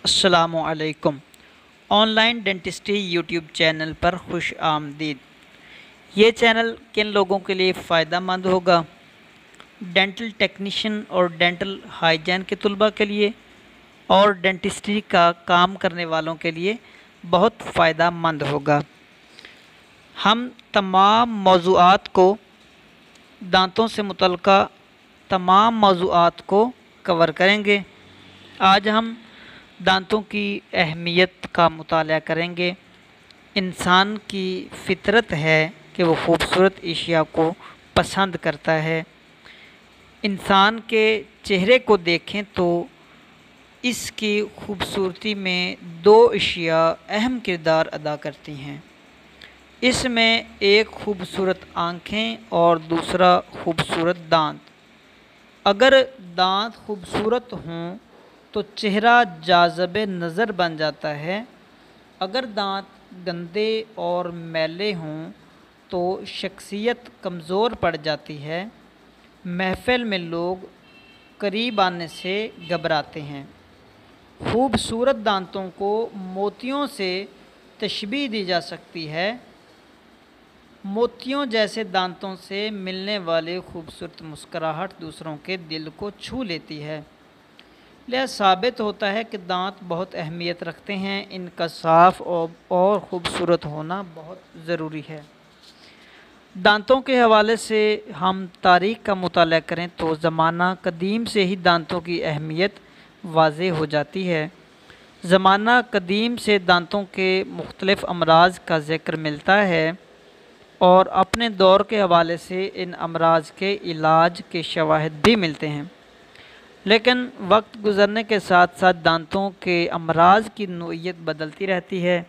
السلام علیکم۔ Online dentistry YouTube channel پر خوش آمدید۔ یہ چینل کن لوگوں کے لیے فائدہ مند ہوگا؟ ڈینٹل ٹیکنیشین اور ڈینٹل ہائیجین کے طلباء کے لیے اور ڈینٹسٹری کا کام کرنے والوں کے لیے بہت فائدہ مند ہوگا۔ ہم تمام موضوعات کو دانتوں سے متعلقہ تمام موضوعات کو کور کریں گے۔ آج ہم دانتوں کی اہمیت کا مطالعہ کریں گے۔ انسان کی فطرت ہے کہ وہ خوبصورت اشیاء کو پسند کرتا ہے۔ انسان کے چہرے کو دیکھیں تو اس کی خوبصورتی میں دو اشیاء اہم کردار ادا کرتی ہیں۔ اس میں ایک خوبصورت آنکھیں اور دوسرا خوبصورت دانت۔ اگر دانت خوبصورت ہوں تو چہرہ جاذب نظر بن جاتا ہے۔ اگر دانت گندے اور میلے ہوں تو شخصیت کمزور پڑ جاتی ہے۔ محفل میں لوگ قریب آنے سے گھبراتے ہیں۔ خوبصورت دانتوں کو موتیوں سے تشبیہ دی جا سکتی ہے۔ موتیوں جیسے دانتوں سے ملنے والی خوبصورت مسکراہٹ دوسروں کے دل کو چھو لیتی ہے۔ لہذا ثابت ہوتا ہے کہ دانت بہت اہمیت رکھتے ہیں۔ ان کا صاف اور خوبصورت ہونا بہت ضروری ہے۔ دانتوں کے حوالے سے ہم تاریخ کا مطالعہ کریں تو زمانہ قدیم سے ہی دانتوں کی اہمیت واضح ہو جاتی ہے۔ زمانہ قدیم سے دانتوں کے مختلف امراض کا ذکر ملتا ہے اور اپنے دور کے حوالے سے ان امراض کے علاج کے شواہد بھی ملتے ہیں۔ لیکن وقت گزرنے کے ساتھ ساتھ دانتوں کے امراض کی نوعیت بدلتی رہتی ہے۔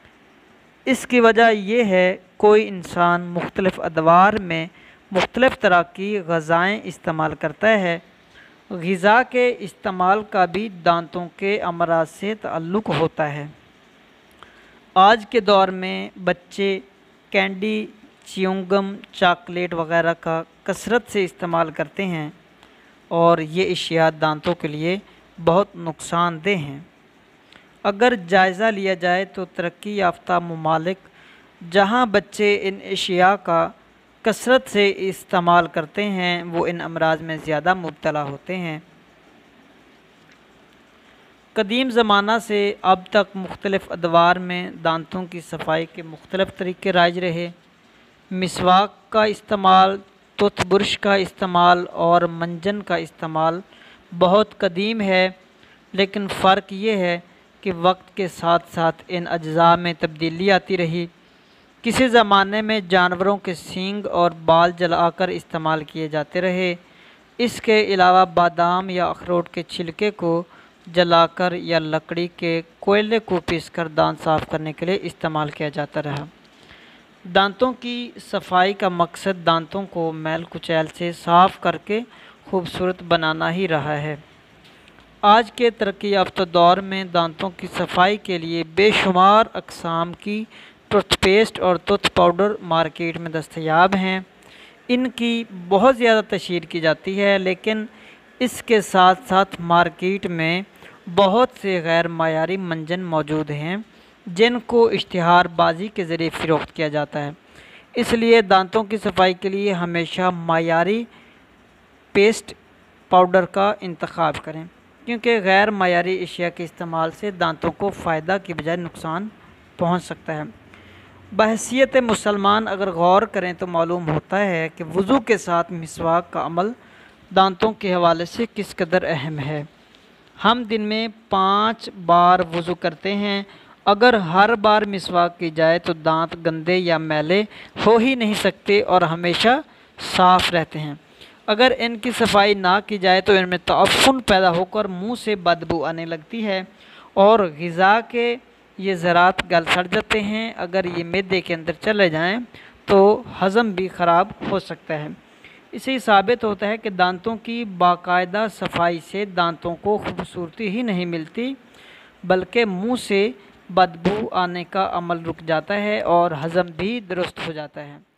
اس کی وجہ یہ ہے کوئی انسان مختلف ادوار میں مختلف طرح کی غذائیں استعمال کرتا ہے۔ غذا کے استعمال کا بھی دانتوں کے امراض سے تعلق ہوتا ہے۔ آج کے دور میں بچے کینڈی، چیونگم، چاکلیٹ وغیرہ کا کثرت سے استعمال کرتے ہیں اور یہ اشیاء دانتوں کے لیے بہت نقصان دہ ہیں۔ اگر جائزہ لیا جائے تو ترقی یافتہ ممالک جہاں بچے ان اشیاء کا کثرت سے استعمال کرتے ہیں وہ ان امراض میں زیادہ مبتلا ہوتے ہیں۔ قدیم زمانہ سے اب تک مختلف ادوار میں دانتوں کی صفائی کے مختلف طریقے رائج رہے۔ مسواک کا استعمال، ٹوتھ برش کا استعمال اور منجن کا استعمال بہت قدیم ہے، لیکن فرق یہ ہے کہ وقت کے ساتھ ساتھ ان اجزاء میں تبدیلی آتی رہی۔ کسی زمانے میں جانوروں کے سینگ اور بال جلا کر استعمال کیے جاتے رہے۔ اس کے علاوہ بادام یا اخروٹ کے چھلکے کو جلا کر یا لکڑی کے کوئلے کو پیس کر دانت صاف کرنے کے لیے استعمال کیا جاتا رہا۔ دانتوں کی صفائی کا مقصد دانتوں کو میل کچیل سے صاف کر کے خوبصورت بنانا ہی رہا ہے۔ آج کے ترقی یافتہ دور میں دانتوں کی صفائی کے لیے بے شمار اقسام کی ٹوتھ پیسٹ اور ٹوتھ پاؤڈر مارکیٹ میں دستیاب ہیں۔ ان کی بہت زیادہ تشہیر کی جاتی ہے، لیکن اس کے ساتھ ساتھ مارکیٹ میں بہت سے غیر معیاری منجن موجود ہیں جن کو اشتہار بازی کے ذریعے فروخت کیا جاتا ہے۔ اس لیے دانتوں کی صفائی کے لیے ہمیشہ معیاری پیسٹ پاؤڈر کا انتخاب کریں، کیونکہ غیر معیاری اشیاء کے استعمال سے دانتوں کو فائدہ کی بجائے نقصان پہنچ سکتا ہے۔ بحیثیت مسلمان اگر غور کریں تو معلوم ہوتا ہے کہ وضو کے ساتھ مسواک کا عمل دانتوں کے حوالے سے کس قدر اہم ہے۔ ہم دن میں 5 بار وضو کرتے ہیں۔ اگر ہر بار مسواک کی جائے تو دانت گندے یا میلے ہو ہی نہیں سکتے اور ہمیشہ صاف رہتے ہیں۔ اگر ان کی صفائی نہ کی جائے تو ان میں تعفن پیدا ہو کر منہ سے بدبو آنے لگتی ہے اور غذا کے یہ ذرات گل سڑ جاتے ہیں۔ اگر یہ معدے کے اندر چلے جائیں تو ہضم بھی خراب ہو سکتا ہے۔ اس سے ثابت ہوتا ہے کہ دانتوں کی باقاعدہ صفائی سے دانتوں کو خوبصورتی ہی نہیں ملتی بلکہ منہ سے بدبو آنے کا عمل رک جاتا ہے اور ہضم بھی درست ہو جاتا ہے۔